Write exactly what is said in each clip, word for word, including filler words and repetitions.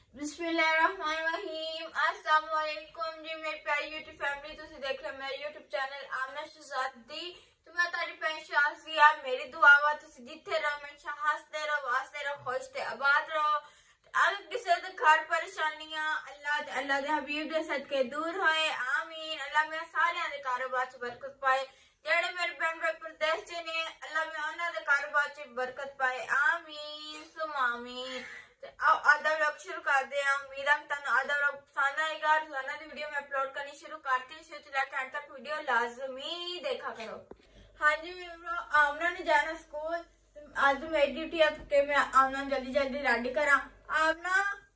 बिस्मिल्लाहिर्रहमानिर्रहीम। अस्सलाम वालेकुम जी मेरी प्यारी यूट्यूब फैमिली। तुसी देख रहे मेरे यूट्यूब चैनल आमना शहजादी। तो मैं तारी भैन शाज़िया, मेरी दुआ वा तुसी जिथे रहो हमेशा हंसते रहो, वास्ते रहो, खुश ते आबाद रहो। अगर किसी दे घर परेशानियां अल्लाह ते अल्लाह दे हबीब दे सदके दूर होए, आमीन। अल्लाह मेरे सारे दे कारोबार च बरकत पाए। जेड़े मेरे बहन भाई प्रदेश च ने अल्लाह मैं उन्हां दे कारोबार च बरकत पाए, आमीन सुम आमीन। आधा व्लॉग शुरू कर दे। उम्मीद है तुहानू आधा व्लॉग पसंद आएगा। रोजाना की वीडियो मैं अपलोड करनी शुरू करती हूँ, शुरू से लेकर अंत तक वीडियो लाजमी देखा करो। हाँ जी आमना ने जाना स्कूल। आज तो मेरी ड्यूटी है कि मैं आमना जल्दी जल्दी रेडी करा। आमना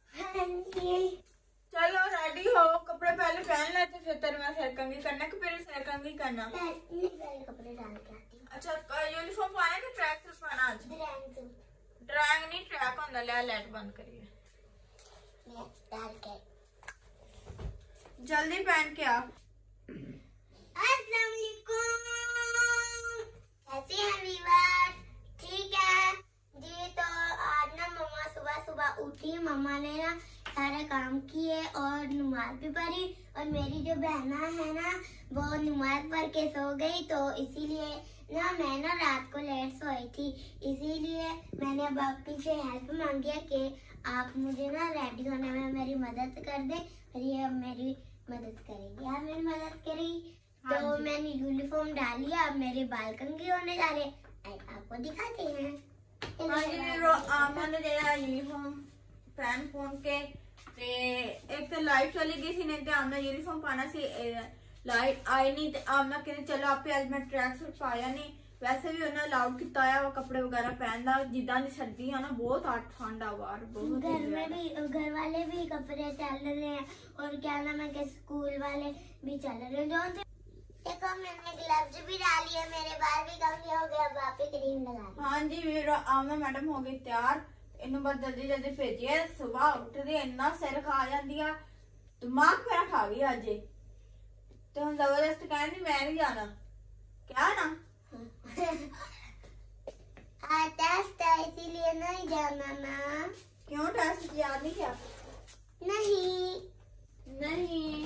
चलो रेडी हो, कपड़े पहले पहन लेते फिर तेरे मैं सिर कंघी करना कि फिर सिर कंघी करना। कपड़े डाल के आती हूं। अच्छा यूनिफॉर्म पाना कि ट्रैक सूट पाना? आज ड्राइंग नहीं ट्रैक होंदा। ले लाइट बंद करिए, डाल के जल्दी पहन के आ। अस्सलाम वालेकुम, कैसे हैं व्यूअर्स? ठीक है जी। तो आज ना मम्मा सुबह सुबह उठी, मम्मा ने ना सारे काम किए और नमाज भी पढ़ी। और मेरी जो बहना है ना वो नमाज पढ़ के सो गई, तो इसीलिए ना मैं ना रात को लेट सोई थी, इसीलिए मैंने बापी से हेल्प मांगी है कि आप मुझे ना रेडी होने में मेरी मदद कर दे। और ये अब मेरी मदद करेगी, आप मेरी मदद करेगी। हाँ तो मैंने यूनिफॉर्म डाली, अब मेरे बाल कंघी होने जा रहे, आपको दिखाते हैं। हाँ जी आमना ने जेड़ा यूनिफॉर्म पहन फोन के ते एक तो लाइट चली गई थी, नहीं तो आमना यूनिफॉर्म पाना सी, लाइट आई नहीं तो आमना कहते चलो आपे आज मैं ट्रैक सूट पाया नहीं। वैसे भी उन्हें अलाउड किया है वो कपड़े वगैरह पहनना, जिदा की सर्दी है ना बहुत आठ ठंड आ बाहर बहुत। घर में भी घर वाले भी कपड़े चल रहे हैं और क्या नाम है कि स्कूल वाले भी चल रहे हैं। जो देखो मैंने ग्लव्स भी डाली है, मेरे बाल भी कंघी हो गए, अब आप ही क्रीम लगा। हाँ जी वीर आमना मैडम हो गई तैयार। इन्हू बस जल्दी जल्दी भेजिए। सुबह उठते इन्ना सिर खा जाती है, दिमाग मेरा खा गई अज। तो हम जबरदस्त कहनी मैं नहीं जाना, क्या ना टेस्ट है इसीलिए नहीं जाना ना। क्यों टेस्ट याद नहीं किया? नहीं नहीं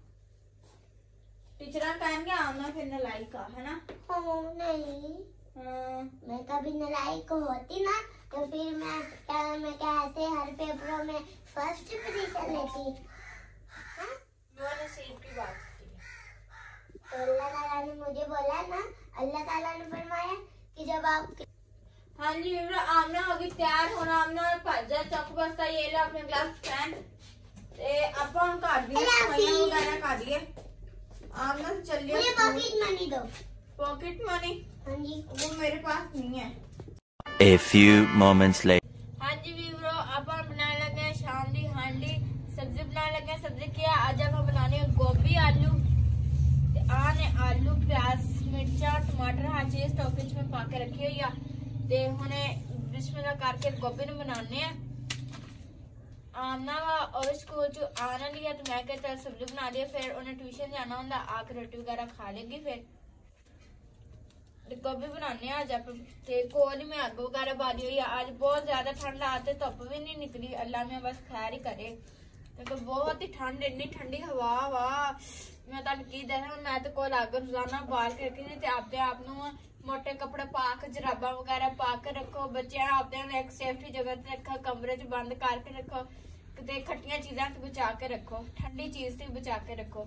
टीचर कहन के आना फिर नलाई का है ना। हो नहीं हाँ। मैं कभी नलायक होती ना तो फिर मैं क्या मैं क्या ऐसे हर पेपरों में फर्स्ट पोजीशन लेती। हाँ? नसीब की बात की। तो अल्लाह ताला ने मुझे बोला ना, अल्लाह ताला ने फरमाया कि जब आप। हाँ जी आमना होगी तैयार होना। आमना भजा चौक बस्ता ये लो अपने ग्लव्स पहन ते अपन कर दिए सफाइयां वगैरह कर दिए। आमना से चलिए। मुझे पॉकेट मनी दो। Pocket money? हाँ जी वो मेरे पास नहीं है। A few moments later. हाँ जी वीरो अपन बनाने लगे हैं शाम की हांडी सब्जी बनाने लगे हैं। सब्जी क्या आज आप बनाने गोभी आलू आने आलू प्याज मिर्चा टमाटर हर चीज टोकरी में पा के रखी हुई है। ते हुणे बिस्मिल्लाह करके गोभी ने बनाने हैं। आमना वा और स्कूल चो आना नहीं है तो मैं कहता सब्जी बना दी, फिर उन्हें ट्यूशन जाना होंगे, आके रोटी वगैरह खा लेगी। फिर गोभी बनाने आज आप कोल में अग वगैरह बाली हुई है। आज बहुत ज्यादा ठंड आते धुप भी नहीं निकली, अल्लाह में बस खैर ही करे। तो बहुत ही ठंड, इन्नी ठंडी हवा वाह मैं तुम की दसा। मैं तो कोल अग रोजाना बाल के रखी थी। आपने आप मोटे कपड़े पा के जराबा वगैरह पा के रखो, बच्चे आपने एक सेफ्टी जगह से रखो, कमरे च बंद करके रखो, कितने खट्टिया चीजा से बचा के रखो, ठंडी चीज से बचा के रखो।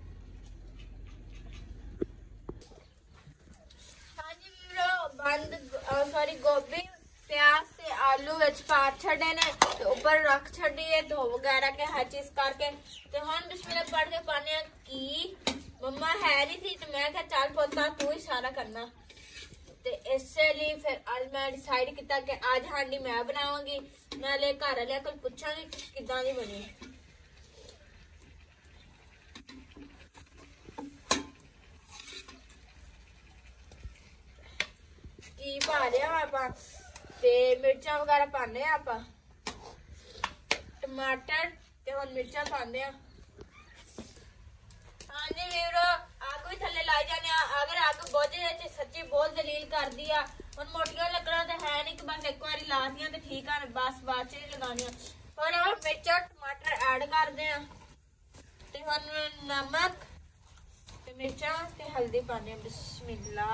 हाँ जी बंद सॉरी गोभी प्याज से आलू विच पा छड़े ने ऊपर रख छड़ी है धो वगैरह के हर चीज करके। तो हम बिस्मिल्लाह पढ़ के पाने की मम्मा है नहीं थी तो मैं क्या चल पोता तू ही सारा करना। तो इसलिए फिर आज मैं डिसाइड किया कि आज हांडी मैं बनाऊंगी। मैं ले घर वाले को पूछांगी किदां दी बनी। की पा रहे आप मिर्चा वगैरह पाने आप टमाटर ते हुण मिर्चा पाने। हाँ जी वीरो आग भी थले लाई जाने। अगर आग बुझ जाए सच्ची बहुत जलील कर दी आ। हुण मोटियां लकड़ां ते है नहीं कि बस एक बारी ला दियां ते ठीक है, बस बाद च नहीं लगानियां। और अब मिर्चा टमाटर ऐड कर दे ते हुण नमक ते मिर्चा ते हल्दी पाने बिस्मिल्लाह।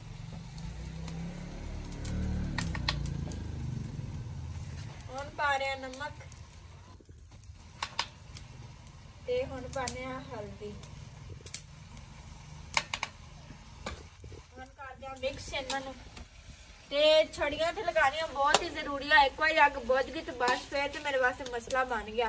हुण पा रहे नमक ते हुण पाने हल्दी। हुण कर दिया मिक्स इन्हां ते छड़ियां ते लगानियां बहुत ही जरूरी है। एक बार अग बुझ गई तो बस फिर तो मेरे वास्ते मसला बन गया।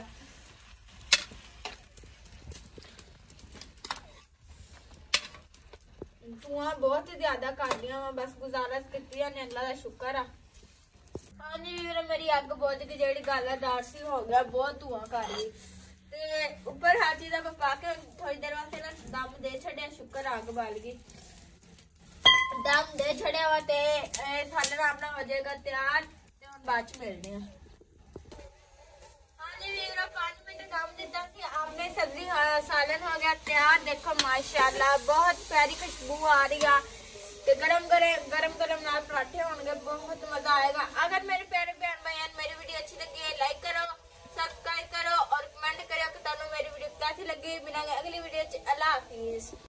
धुआं बहुत ही ज्यादा कर दिया वा, बस गुजारत की ने अल्लाह का शुक्र है। हाँ जी मेरी अग बुझ गई, जी गल है डर सी हो गया, बहुत धुआं कर गई ते ऊपर हर चीज पा के थोड़ी देर वास्ते ना दम दे छड़िया, शुक्र अग बल गई। दम दे छड़िया वा ते सालन अपना हो जाएगा तैयार ते हुण बाद च मिलने हैं। हाँ जी वीरो पांच मिनट दम दिता सी, आपने सब्जी सालन हो गया तैयार। देखो माशाल्लाह बहुत प्यारी खुशबू आ रही है ते गरम गरम गरम गरम नाल पराठे होंगे, बहुत मजा आएगा। अगर मेरे प्यारे बहन भाई मेरी वीडियो अच्छी लगी है लाइक करो, सब्सक्राइब करो और कमेंट करो कि तुहानू मेरी वीडियो कैसी लगी। मिलांगे अगली वीडियो च। अल्लाह हाफिज।